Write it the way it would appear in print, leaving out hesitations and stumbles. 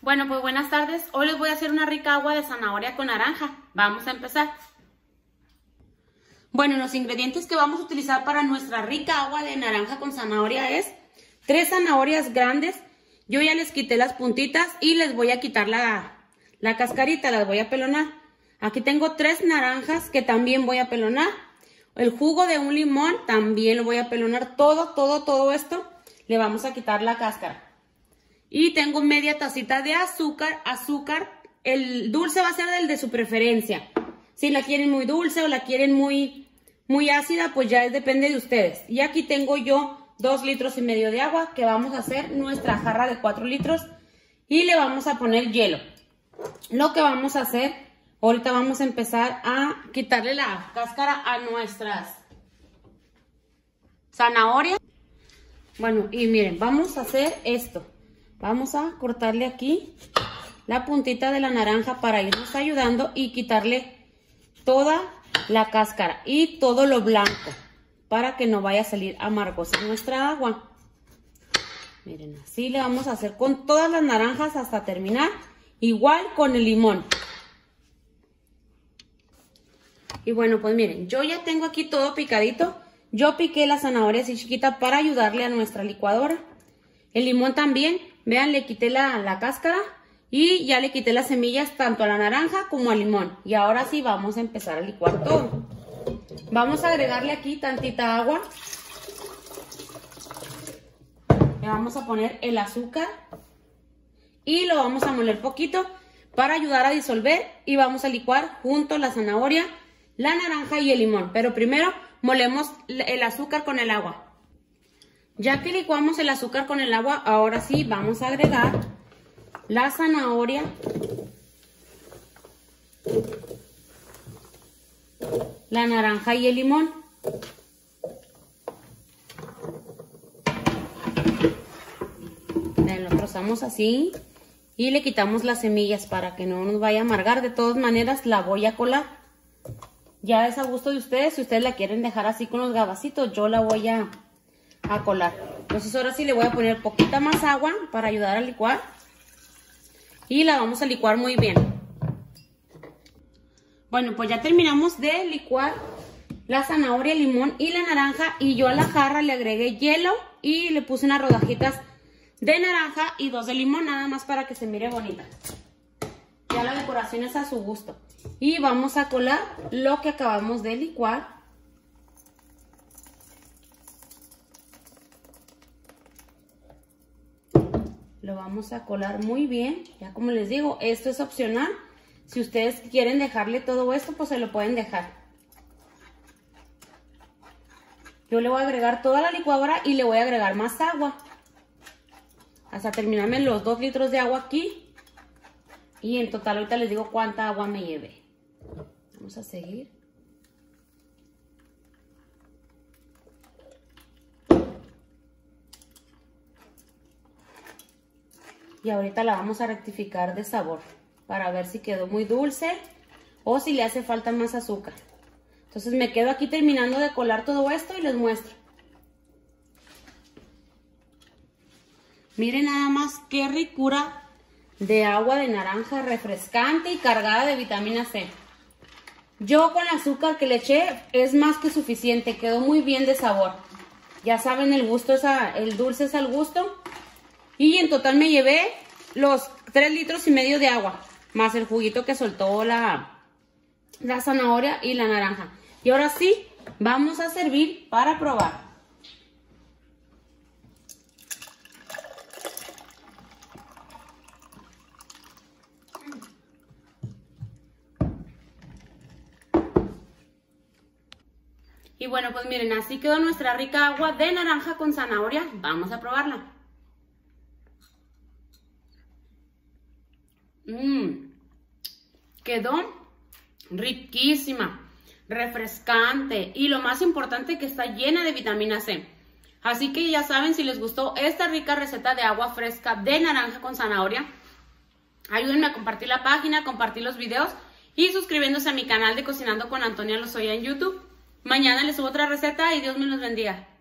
Bueno, pues buenas tardes. Hoy les voy a hacer una rica agua de zanahoria con naranja. Vamos a empezar. Bueno, los ingredientes que vamos a utilizar para nuestra rica agua de naranja con zanahoria es 3 zanahorias grandes. Yo ya les quité las puntitas y les voy a quitar la cascarita, las voy a pelonar. Aquí tengo 3 naranjas que también voy a pelonar. El jugo de un limón también lo voy a pelonar. Todo esto le vamos a quitar la cáscara. Y tengo media tacita de azúcar. El dulce va a ser el de su preferencia. Si la quieren muy dulce o la quieren muy ácida, pues ya depende de ustedes. Y aquí tengo yo 2,5 litros de agua, que vamos a hacer nuestra jarra de 4 litros. Y le vamos a poner hielo. Lo que vamos a hacer, ahorita vamos a empezar a quitarle la cáscara a nuestras zanahorias. Bueno, y miren, vamos a hacer esto. Vamos a cortarle aquí la puntita de la naranja para irnos ayudando y quitarle toda la cáscara y todo lo blanco para que no vaya a salir amargosa nuestra agua. Miren, así le vamos a hacer con todas las naranjas hasta terminar. Igual con el limón. Y bueno, pues miren, yo ya tengo aquí todo picadito. Yo piqué la zanahoria así chiquita para ayudarle a nuestra licuadora. El limón también, vean, le quité la cáscara y ya le quité las semillas tanto a la naranja como al limón. Y ahora sí vamos a empezar a licuar todo. Vamos a agregarle aquí tantita agua. Le vamos a poner el azúcar y lo vamos a moler poquito para ayudar a disolver. Y vamos a licuar junto la zanahoria, la naranja y el limón. Pero primero molemos el azúcar con el agua. Ya que licuamos el azúcar con el agua, ahora sí vamos a agregar la zanahoria, la naranja y el limón. Lo trozamos así y le quitamos las semillas para que no nos vaya a amargar. De todas maneras la voy a colar. Ya es a gusto de ustedes. Si ustedes la quieren dejar así con los gabacitos, yo la voy a colar. Entonces ahora sí le voy a poner poquita más agua para ayudar a licuar. Y la vamos a licuar muy bien. Bueno, pues ya terminamos de licuar la zanahoria, el limón y la naranja. Y yo a la jarra le agregué hielo y le puse unas rodajitas de naranja y 2 de limón, nada más para que se mire bonita. Ya la decoración es a su gusto. Y vamos a colar lo que acabamos de licuar. Lo vamos a colar muy bien. Ya como les digo, esto es opcional. Si ustedes quieren dejarle todo esto, pues se lo pueden dejar. Yo le voy a agregar toda la licuadora y le voy a agregar más agua. Hasta terminarme los 2 litros de agua aquí. Y en total ahorita les digo cuánta agua me llevé. Vamos a seguir. Y ahorita la vamos a rectificar de sabor para ver si quedó muy dulce o si le hace falta más azúcar. Entonces me quedo aquí terminando de colar todo esto y les muestro. Miren nada más qué ricura de agua de naranja, refrescante y cargada de vitamina C. Yo con el azúcar que le eché es más que suficiente, quedó muy bien de sabor. Ya saben, el dulce es al gusto. Y en total me llevé los 3,5 litros de agua, más el juguito que soltó la zanahoria y la naranja. Y ahora sí, vamos a servir para probar. Y bueno, pues miren, así quedó nuestra rica agua de naranja con zanahoria. Vamos a probarla. Quedó riquísima, refrescante y lo más importante que está llena de vitamina C. Así que ya saben, si les gustó esta rica receta de agua fresca de naranja con zanahoria, ayúdenme a compartir la página, compartir los videos y suscribiéndose a mi canal de Cocinando con Antonia Lozoya en YouTube. Mañana les subo otra receta y Dios me los bendiga.